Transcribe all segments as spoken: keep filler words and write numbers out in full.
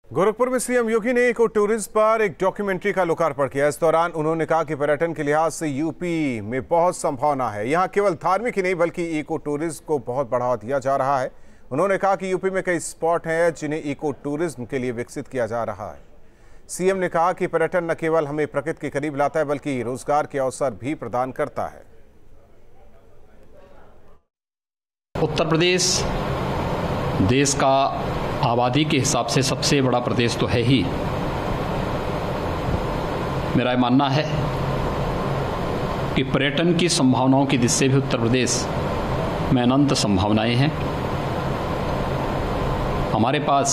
गोरखपुर में सीएम योगी ने eco tourism पर एक डॉक्यूमेंट्री का लोकार्पण किया। इस दौरान उन्होंने कहा कि पर्यटन के लिहाज से यूपी में बहुत संभावना है। यहां केवल धार्मिक ही नहीं बल्कि इको टूरिज्म को बहुत बढ़ावा दिया जा रहा है। उन्होंने कहा कि यूपी में कई स्पॉट हैं जिन्हें इको टूरिज्म के लिए विकसित किया जा रहा है। सीएम ने कहा कि पर्यटन न केवल हमें प्रकृति के करीब लाता है बल्कि रोजगार के अवसर भी प्रदान करता है। उत्तर प्रदेश देश का आबादी के हिसाब से सबसे बड़ा प्रदेश तो है ही। मेरा मानना है कि पर्यटन की संभावनाओं की दृष्टि से भी उत्तर प्रदेश में अनंत संभावनाएं हैं। हमारे पास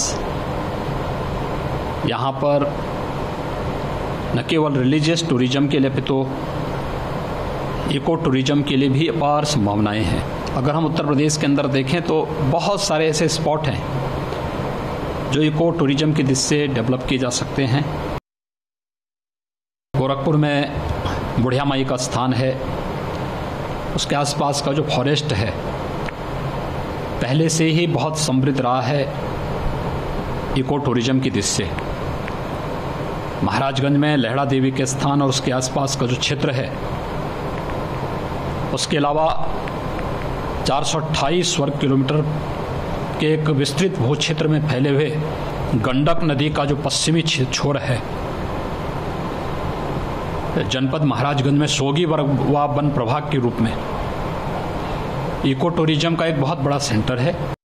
यहाँ पर न केवल रिलीजियस टूरिज्म के लिए तो इको टूरिज्म के लिए भी अपार संभावनाएं हैं। अगर हम उत्तर प्रदेश के अंदर देखें तो बहुत सारे ऐसे स्पॉट हैं जो इको टूरिज्म की दृष्टि से डेवलप किए जा सकते हैं। गोरखपुर में बुढ़िया माई का स्थान है, उसके आसपास का जो फॉरेस्ट है पहले से ही बहुत समृद्ध रहा है इको टूरिज्म की दृष्टि से। महाराजगंज में लहड़ा देवी के स्थान और उसके आसपास का जो क्षेत्र है, उसके अलावा चार सौ अट्ठाईस वर्ग किलोमीटर के एक विस्तृत भू क्षेत्र में फैले हुए गंडक नदी का जो पश्चिमी छोर है, जनपद महाराजगंज में सोगी वर्ग व वन प्रभाग के रूप में इको टूरिज्म का एक बहुत बड़ा सेंटर है।